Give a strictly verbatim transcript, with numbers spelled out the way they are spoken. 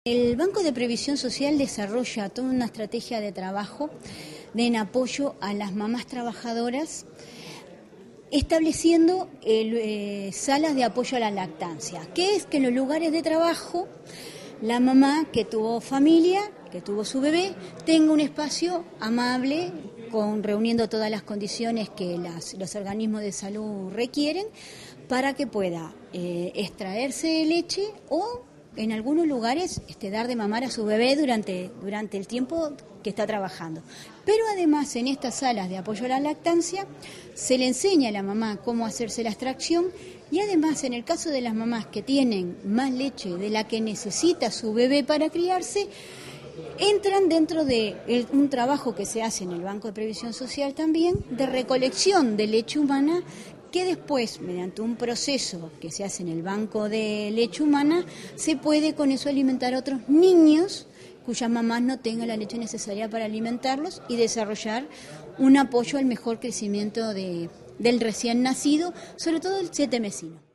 El Banco de Previsión Social desarrolla toda una estrategia de trabajo de en apoyo a las mamás trabajadoras, estableciendo eh, salas de apoyo a la lactancia, que es que en los lugares de trabajo la mamá que tuvo familia, que tuvo su bebé, tenga un espacio amable, con reuniendo todas las condiciones que las, los organismos de salud requieren, para que pueda eh, extraerse leche o en algunos lugares este, dar de mamar a su bebé durante, durante el tiempo que está trabajando. Pero además en estas salas de apoyo a la lactancia se le enseña a la mamá cómo hacerse la extracción y además en el caso de las mamás que tienen más leche de la que necesita su bebé para criarse, entran dentro de el, un trabajo que se hace en el Banco de Previsión Social también de recolección de leche humana, que después, mediante un proceso que se hace en el Banco de Leche Humana, se puede con eso alimentar a otros niños cuyas mamás no tengan la leche necesaria para alimentarlos y desarrollar un apoyo al mejor crecimiento de, del recién nacido, sobre todo el siete mesino.